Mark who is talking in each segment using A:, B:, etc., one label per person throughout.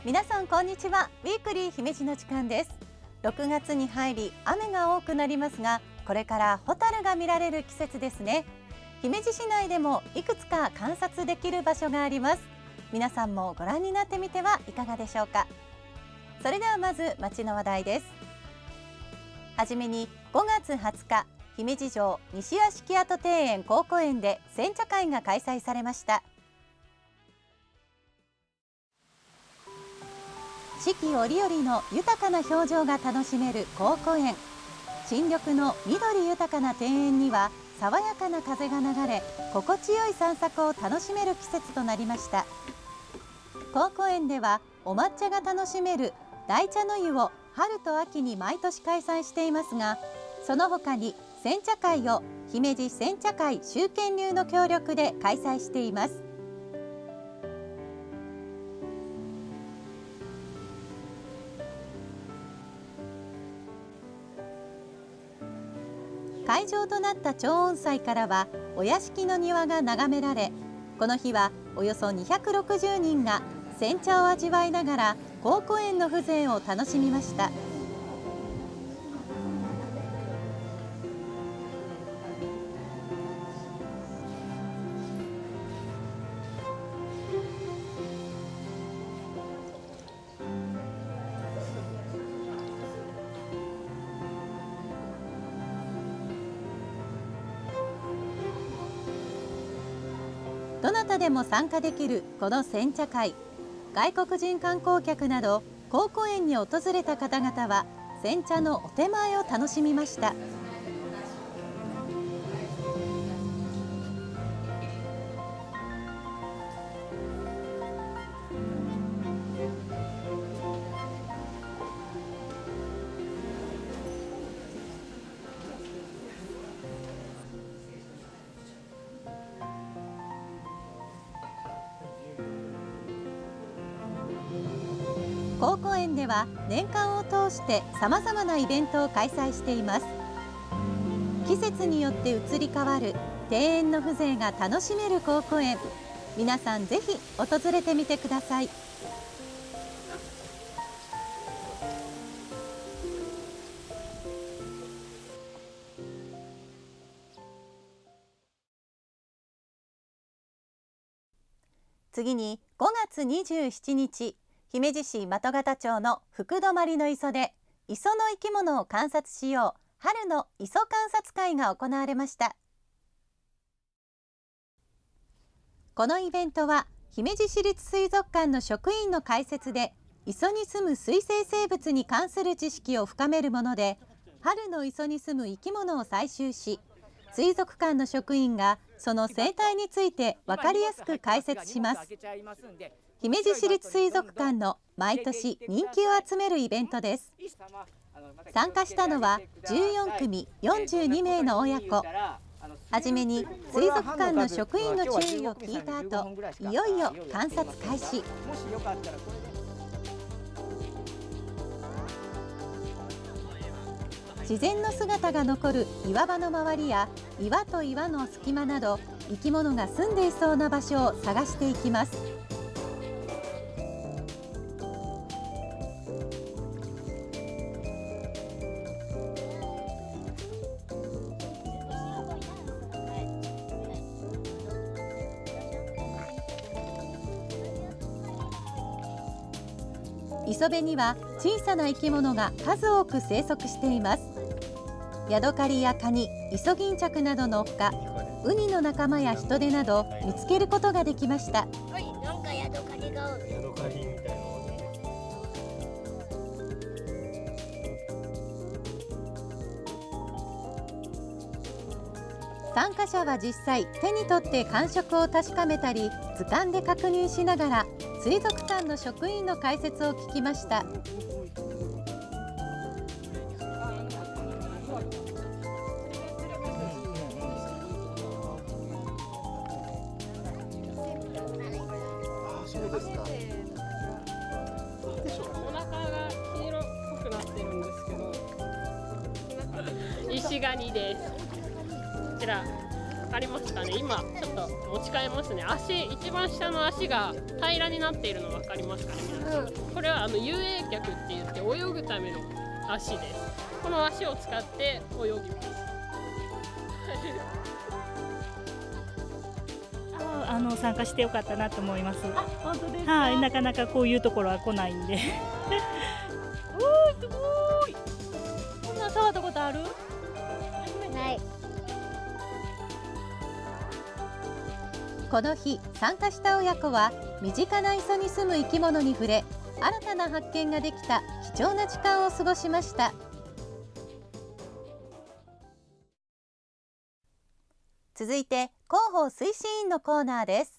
A: 皆さんこんにちは。ウィークリー姫路の時間です。6月に入り雨が多くなりますが、これからホタルが見られる季節ですね。姫路市内でもいくつか観察できる場所があります。皆さんもご覧になってみてはいかがでしょうか。それではまず街の話題です。はじめに5月20日、姫路城西屋敷跡庭園好古園で煎茶会が開催されました。四季折々の豊かな表情が楽しめる好古園。新緑の緑豊かな庭園には爽やかな風が流れ、心地よい散策を楽しめる季節となりました。好古園ではお抹茶が楽しめる大茶の湯を春と秋に毎年開催していますが、その他に煎茶会を姫路煎茶会周建流の協力で開催しています。会場となった長音祭からはお屋敷の庭が眺められ、この日はおよそ260人が煎茶を味わいながら好古園の風情を楽しみました。どなたでも参加できるこの煎茶会、外国人観光客など好古園に訪れた方々は煎茶のお手前を楽しみました。好古園では年間を通してさまざまなイベントを開催しています。季節によって移り変わる庭園の風情が楽しめる好古園、皆さんぜひ訪れてみてください。次に5月27日、姫路市的形町の福泊の磯で磯の生き物を観察しよう春の磯観察会が行われました。このイベントは姫路市立水族館の職員の解説で、磯に住む水生生物に関する知識を深めるもので、春の磯に住む生き物を採集し、水族館の職員がその生態について分かりやすく解説します。姫路市立水族館の毎年人気を集めるイベントです。参加したのは14組42名の親子。はじめに水族館の職員の注意を聞いた後、いよいよ観察開始。自然の姿が残る岩場の周りや岩と岩の隙間など、生き物が住んでいそうな場所を探していきます。磯辺には小さな生き物が数多く生息しています。ヤドカリやカニ、イソギンチャクなどのほか、ウニの仲間やヒトデなど見つけることができました。
B: はい、なんかヤドカリがおる。ヤドカリみたいなの
A: 参加者は実際手に取って感触を確かめたり、図鑑で確認しながら水族館の職員の解説を聞きました。
B: そうですか。
C: お腹が黄色っぽくなってるんですけど、石ガニです。こちらかりますかね。今ちょっと持ち替えますね。一番下の足が平らになっているの分かりますかね、皆さん。これは遊泳脚って言って泳ぐための足です。この足を使って泳ぎます。
D: 参加してよかったなと思います。
A: あ、本当ですか。
D: はい、なかなかこういうところは来ないんで。
A: おー、すごい。こんなん触ったことある？
B: ない。
A: この日参加した親子は身近な磯に住む生き物に触れ、新たな発見ができた貴重な時間を過ごしました。続いて広報推進員のコーナーです。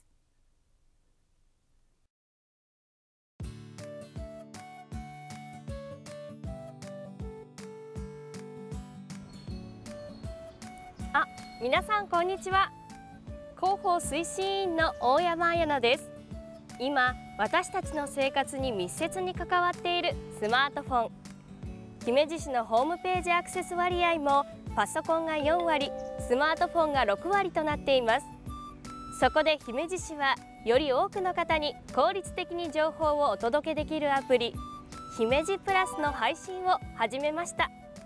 E: 皆さんこんにちは。広報推進員の大山彩乃です。今私たちの生活に密接に関わっているスマートフォン。姫路市のホームページアクセス割合もパソコンが4割、スマートフォンが6割となっています。そこで姫路市はより多くの方に効率的に情報をお届けできるアプリ姫路プラスの配信を始めました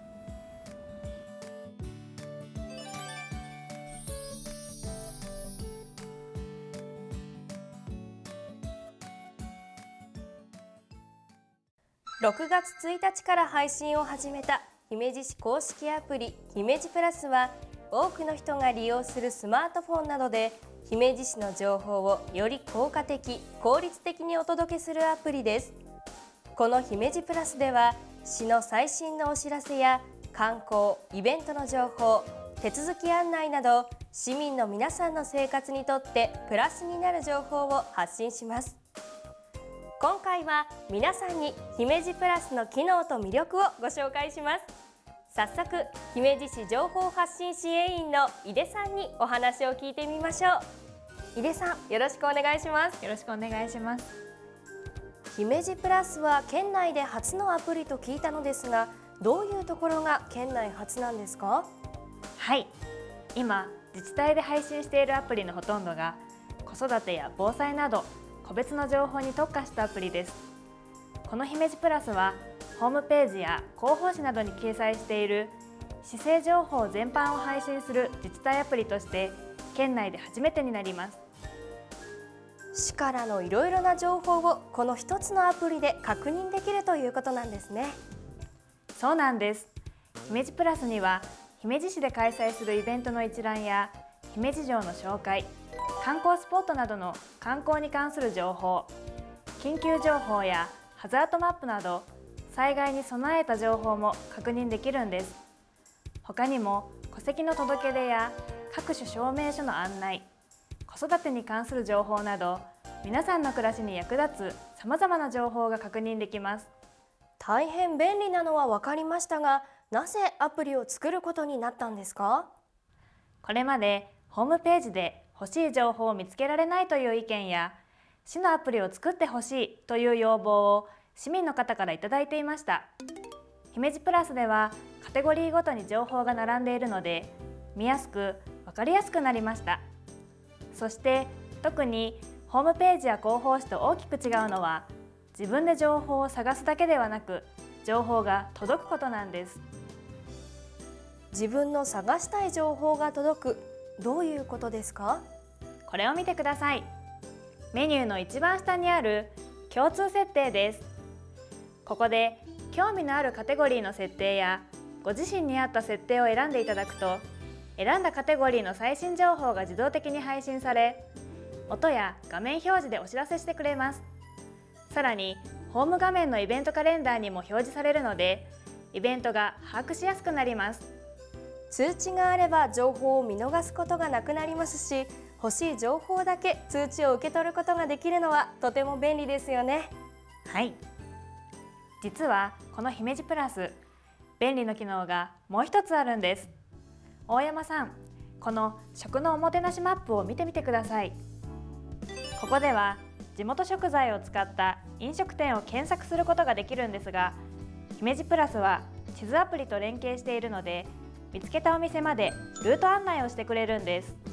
E: 。6月1日から配信を始めた姫路市公式アプリ姫路プラスは、多くの人が利用するスマートフォンなどで姫路市の情報をより効果的・効率的にお届けするアプリです。この姫路プラスでは市の最新のお知らせや観光・イベントの情報、手続き案内など市民の皆さんの生活にとってプラスになる情報を発信します。今回は皆さんに姫路プラスの機能と魅力をご紹介します。早速姫路市情報発信支援員の井出さんにお話を聞いてみましょう。井出さん、よろしくお願いします。
F: よろしくお願いします。
E: 姫路プラスは県内で初のアプリと聞いたのですが、どういうところが県内初なんですか？
F: はい、今自治体で配信しているアプリのほとんどが子育てや防災など個別の情報に特化したアプリです。この姫路プラスはホームページや広報誌などに掲載している市政情報全般を配信する自治体アプリとして県内で初めてになります。
E: 市からのいろいろな情報をこの一つのアプリで確認できるということなんですね。
F: そうなんです。姫路プラスには姫路市で開催するイベントの一覧や姫路城の紹介、観光スポットなどの観光に関する情報、緊急情報やハザードマップなど災害に備えた情報も確認できるんです。他にも戸籍の届け出や各種証明書の案内、子育てに関する情報など皆さんの暮らしに役立つさまざまな情報が確認できます。
E: 大変便利なのは分かりましたが、なぜアプリを作ることになったんですか？
F: これまでホームページで欲しい情報を見つけられないという意見や、市のアプリを作ってほしいという要望を市民の方からいただいていました。姫路プラスではカテゴリーごとに情報が並んでいるので、見やすく分かりやすくなりました。そして特にホームページや広報誌と大きく違うのは、自分で情報を探すだけではなく、情報が届くことなんです。
E: 自分の探したい情報が届く、どういうことですか？
F: これを見てください。メニューの一番下にある共通設定です。ここで興味のあるカテゴリーの設定やご自身に合った設定を選んでいただくと、選んだカテゴリーの最新情報が自動的に配信され、音や画面表示でお知らせしてくれます。さらにホーム画面のイベントカレンダーにも表示されるので、イベントが把握しやすくなります。
E: 通知があれば情報を見逃すことがなくなりますし、欲しい情報だけ通知を受け取ることができるのはとても便利ですよね。
F: はい。実はこの姫路プラス、便利な機能がもう一つあるんです。大山さん、この食のおもてなしマップを見てみてください。ここでは地元食材を使った飲食店を検索することができるんですが、姫路プラスは地図アプリと連携しているので、見つけたお店までルート案内をしてくれるんです。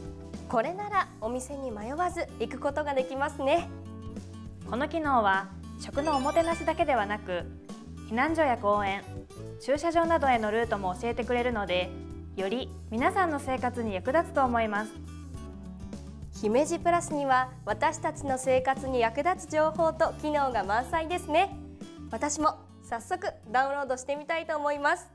E: これならお店に迷わず行くことができますね。
F: この機能は食のおもてなしだけではなく、避難所や公園、駐車場などへのルートも教えてくれるので、より皆さんの生活に役立つと思います。
E: 姫路プラスには私たちの生活に役立つ情報と機能が満載ですね。私も早速ダウンロードしてみたいと思います。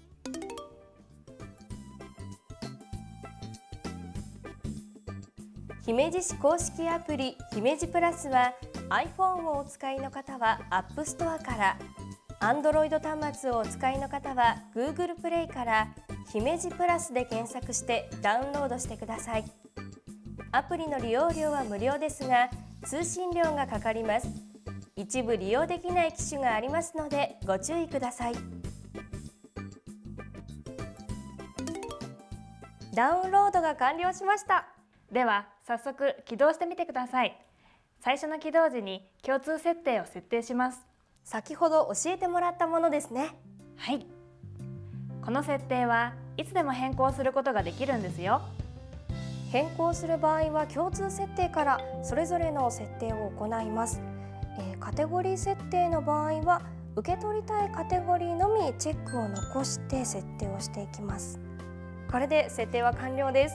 E: 姫路市公式アプリ姫路プラスは iPhone をお使いの方は App Store から、Android 端末をお使いの方は Google プレイから姫路プラスで検索してダウンロードしてください。アプリの利用料は無料ですが、通信料がかかります。一部利用できない機種がありますのでご注意ください。ダウンロードが完了しました。
F: では早速起動してみてください。最初の起動時に共通設定を設定します。
E: 先ほど教えてもらったものですね。
F: はい。この設定はいつでも変更することができるんですよ。
E: 変更する場合は共通設定からそれぞれの設定を行います。カテゴリー設定の場合は受け取りたいカテゴリーのみチェックを残して設定をしていきます。これで設定は完了です。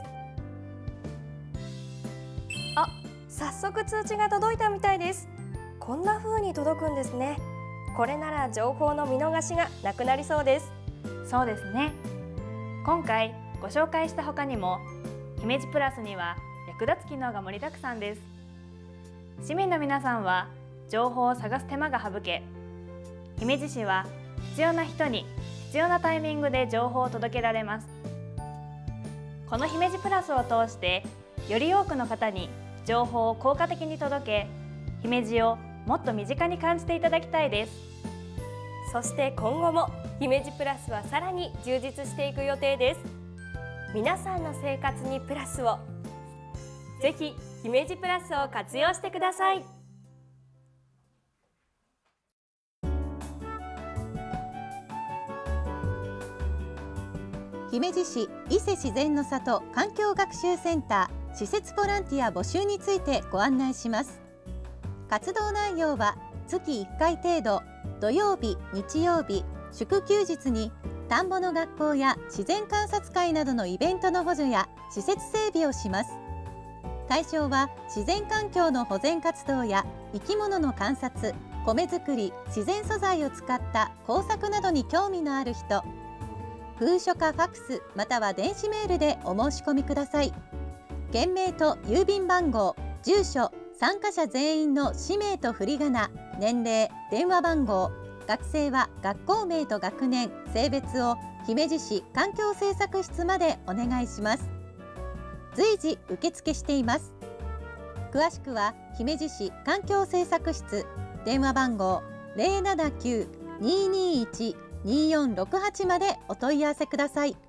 E: あ、早速通知が届いたみたいです。こんな風に届くんですね。これなら情報の見逃しがなくなりそうです。
F: そうですね。今回ご紹介した他にも姫路プラスには役立つ機能が盛りだくさんです。市民の皆さんは情報を探す手間が省け、姫路市は必要な人に必要なタイミングで情報を届けられます。この姫路プラスを通してより多くの方に情報を効果的に届け、姫路をもっと身近に感じていただきたいです。
E: そして今後も姫路プラスはさらに充実していく予定です。皆さんの生活にプラスを。ぜひ姫路プラスを活用してください。
A: 姫路市伊勢自然の里環境学習センター施設ボランティア募集についてご案内します。活動内容は月1回程度、土曜日、日曜日、祝休日に田んぼの学校や自然観察会などのイベントの補助や施設整備をします。対象は自然環境の保全活動や生き物の観察、米作り、自然素材を使った工作などに興味のある人。封書かファクスまたは電子メールでお申し込みください。件名と郵便番号、住所、参加者全員の氏名と振り仮名、年齢、電話番号、学生は学校名と学年、性別を姫路市環境政策室までお願いします。随時受付しています。詳しくは姫路市環境政策室、電話番号 079-221-2468 までお問い合わせください。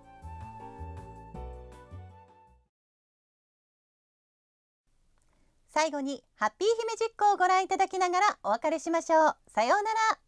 A: 最後にハッピー姫路っ子をご覧いただきながらお別れしましょう。さようなら。